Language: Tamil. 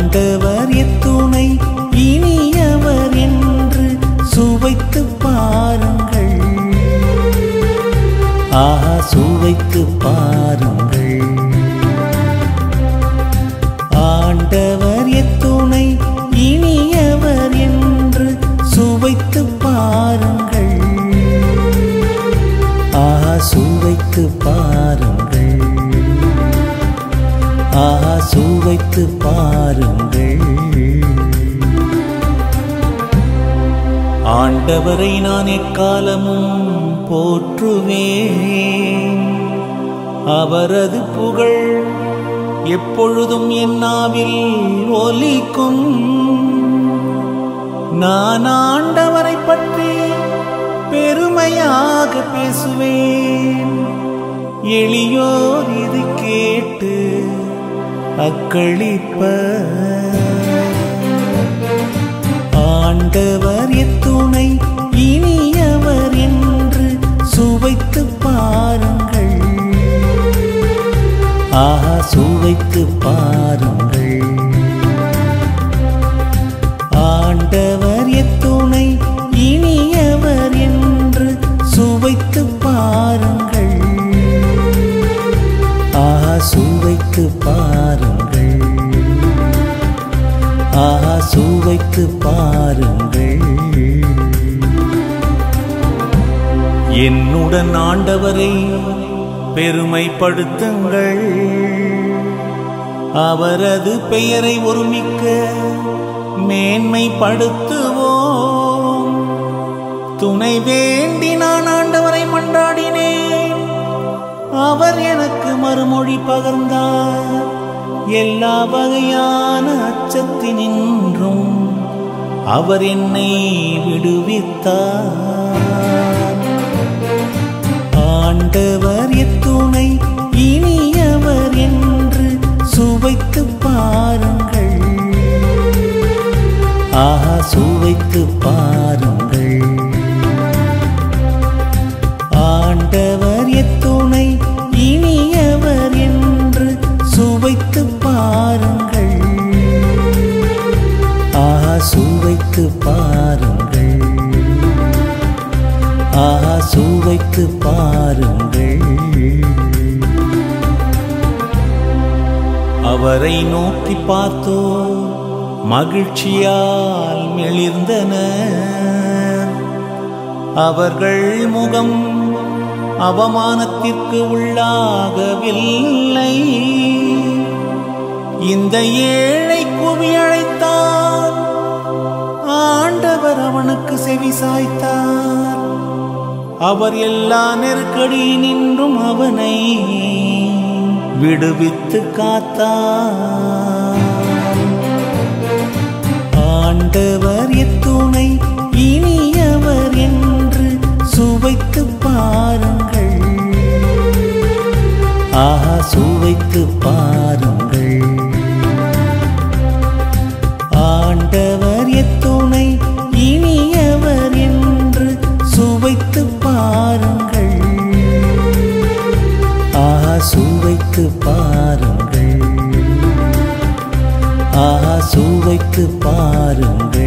ஆண்டவர் எத்துணை இனியவர் என்று சுவைத்து பாருங்கள். ஆஹா, சுவைத்து பாருங்கள். ஆண்டவர் எத்துணை இனியவர் என்று சுவைத்து பாருங்கள். ஆஹா, சுவைத்து பாருங்கள். ஆஹா, சுவைத்து பாருங்கள். ஆண்டவரை நான் எக்காலமும் போற்றுவேன். அவரது புகழ் எப்பொழுதும் என் நாவில் ஒலிக்கும். நான் ஆண்டவரை பற்றி பெருமையாக பேசுவேன். எளியோர் இது கேட்டு அக்களிப்பர். ஆண்டவர் எத்துணை இனியவர் என்று சுவைத்து பாருங்கள். ஆஹா, சுவைத்து பாருங்கள். ஆண்டவர் எத்துணை இனியவர் என்று சுவைத்து பாருங்கள். ஆஹா, சுவைத்து பாருங்கள். ஆஹா, சுவைத்து பாருங்கள். என்னுடன் ஆண்டவரை பெருமைப்படுத்துங்கள். அவரது பெயரை ஒருமிக்க மேன்மைப்படுத்துவோம். துணை வேண்டி நான் ஆண்டவரை மன்றாடினேன். அவர் எனக்கு மறுமொழி பகர்ந்தார். எல்லா வகையான அச்சத்தினின்றும் அவர் என்னை விடுவித்தார். ஆண்டவர் எத்துணை இனியவர் என்று சுவைத்து பாருங்கள். ஆஹா, சுவைத்து பாருங்கள். ஆண்டவர் எத்துணை இனியவர் என்று சுவைத்து பாருங்கள். ஆஹா, சுவைத்து பாருங்கள். ஆஹா, சுவைத்து பாருங்கள். அவரை நோக்கி பார்த்தோ மகிழ்ச்சியால் மெளிர்ந்தனர். அவர்கள் முகம் அவமானத்திற்கு உள்ளாகவில்லை. இந்த ஏழை கூவி அழைத்தார். ஆண்டவர் அவனுக்கு செவி சாய்த்தார். அவர் எல்லா நெருக்கடியினின்றும் அவனை விடுவித்து காத்தார். ஆண்டவர் எத்துணை இனியவர் என்று சுவைத்து பாருங்கள். ஆஹா, சுவைத்து பாருங்கள். ஆண்டவர் எத்துணை இனியவர் என்று சுவைத்து பாருங்கள். ஆஹா, சுவைத்து பாருங்கள். ஆஹா, சுவைத்து பாருங்கள்.